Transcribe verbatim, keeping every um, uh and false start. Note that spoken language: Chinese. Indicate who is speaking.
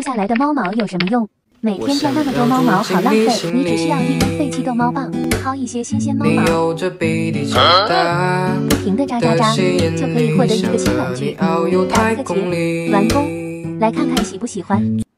Speaker 1: 下来的猫毛有什么用？每天掉那么多猫毛好浪费，你只需要一根废弃逗猫棒，薅一些新鲜猫毛，不停的扎扎扎，就可以获得一个新玩具。打一个结，完工。来看看喜不喜欢。